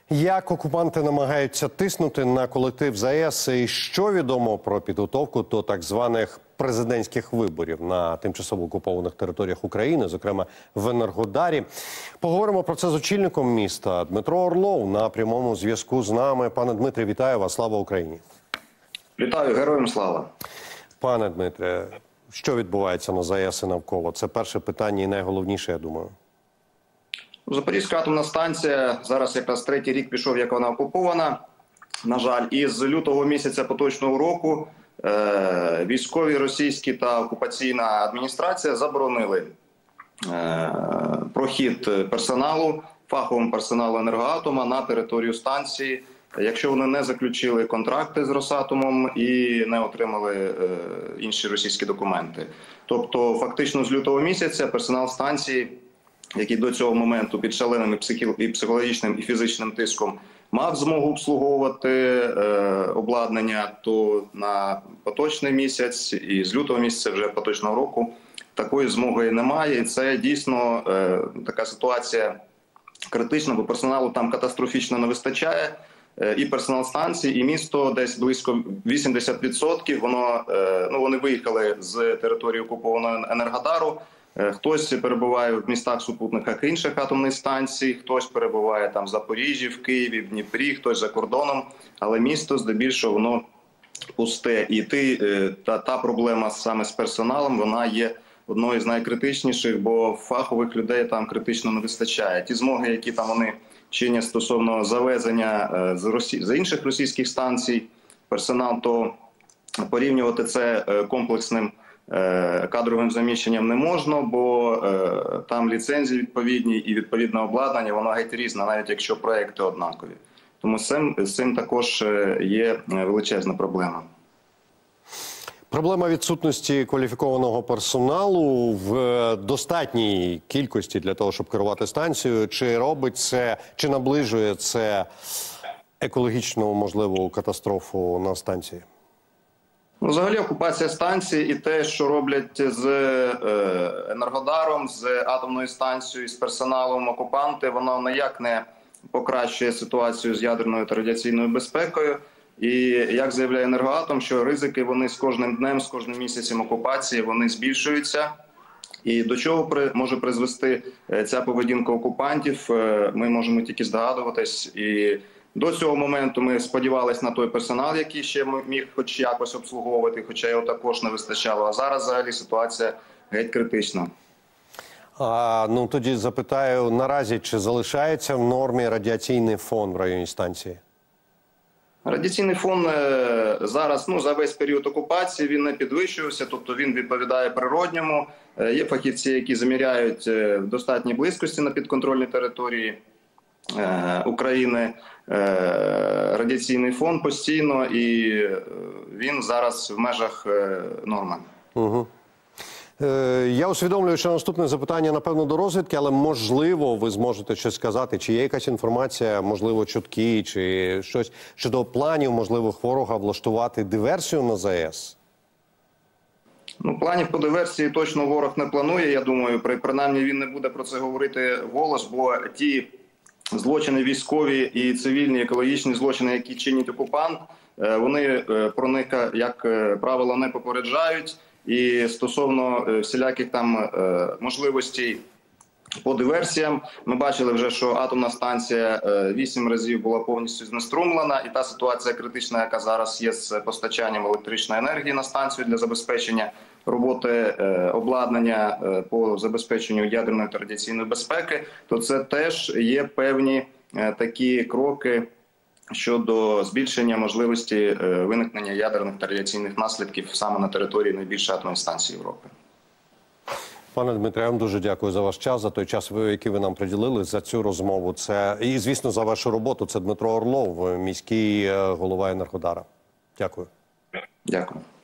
Як окупанти намагаються тиснути на колектив ЗАЕС і що відомо про підготовку до так званих президентських виборів на тимчасово окупованих територіях України, зокрема в Енергодарі? Поговоримо про це з очільником міста. Дмитро Орлов на прямому зв'язку з нами. Пане Дмитре, вітаю вас. Слава Україні! Вітаю, героям слава! Пане Дмитре, що відбувається на ЗАЕС і навколо? Це перше питання і найголовніше, я думаю. Запорізька атомна станція, зараз якраз третій рік пішов, як вона окупована, на жаль. І з лютого місяця поточного року військові російські та окупаційна адміністрація заборонили прохід персоналу, фаховому персоналу «Енергоатома» на територію станції, якщо вони не заключили контракти з «Росатомом» і не отримали інші російські документи. Тобто, фактично з лютого місяця персонал станції, який до цього моменту під шаленим і психологічним і фізичним тиском мав змогу обслуговувати обладнання, то на поточний місяць і з лютого місяця вже поточного року такої змоги немає. І це дійсно така ситуація критична, бо персоналу там катастрофічно не вистачає. І персонал станції, і місто десь близько 80%, вони виїхали з території окупованого Енергодару. Хтось перебуває в містах-супутниках інших атомних станцій, хтось перебуває там в Запоріжжі, в Києві, в Дніпрі, хтось за кордоном. Але місто здебільшого воно пусте. І та проблема саме з персоналом, вона є одною з найкритичніших, бо фахових людей там критично не вистачає. Ті змоги, які там вони чинять стосовно завезення з інших російських станцій персонал, то порівнювати це комплексним кадровим заміщенням не можна, бо там ліцензії відповідні і відповідне обладнання, воно геть різне, навіть якщо проекти однакові. Тому з цим також є величезна проблема. Проблема відсутності кваліфікованого персоналу в достатній кількості для того, щоб керувати станцією. Чи робить це, чи наближує це екологічну можливу катастрофу на станції? Взагалі окупація станції і те, що роблять з Енергодаром, з атомною станцією, з персоналом окупанти, воно ніяк не покращує ситуацію з ядерною та радіаційною безпекою. І як заявляє Енергоатом, що ризики вони з кожним днем, з кожним місяцем окупації, вони збільшуються. І до чого може призвести ця поведінка окупантів, ми можемо тільки здогадуватись. І до цього моменту ми сподівалися на той персонал, який ще міг хоч якось обслуговувати, хоча його також не вистачало. А зараз взагалі ситуація геть критична. Тоді запитаю, наразі чи залишається в нормі радіаційний фон в районі станції? Радіаційний фон зараз, за весь період окупації, він не підвищувався, тобто він відповідає природньому. Є фахівці, які заміряють в достатній близькості на підконтрольній території України радіаційний фон постійно, і він зараз в межах норми. Угу. Я усвідомлюю, що наступне запитання, напевно, до розвідки, але, можливо, ви зможете щось сказати, чи є якась інформація, можливо, чутки, чи щось щодо планів, можливо, ворога влаштувати диверсію на ЗАЕС? Планів по диверсії точно ворог не планує, я думаю, принаймні він не буде про це говорити вголос, бо ті злочини військові і цивільні, екологічні злочини, які чинять окупант, вони про них, як правило, не попереджають. І стосовно всіляких там можливостей по диверсіям, ми бачили вже, що атомна станція 8 разів була повністю знеструмлена, і та ситуація критична, яка зараз є з постачанням електричної енергії на станцію для забезпечення роботи обладнання по забезпеченню ядерної та радіаційної безпеки, то це теж є певні такі кроки щодо збільшення можливості виникнення ядерних та радіаційних наслідків саме на території найбільшої атомної станції Європи. Пане Дмитре, я вам дуже дякую за ваш час, за той час, який ви нам приділили, за цю розмову. І, звісно, за вашу роботу. Це Дмитро Орлов, міський голова Енергодара. Дякую. Дякую.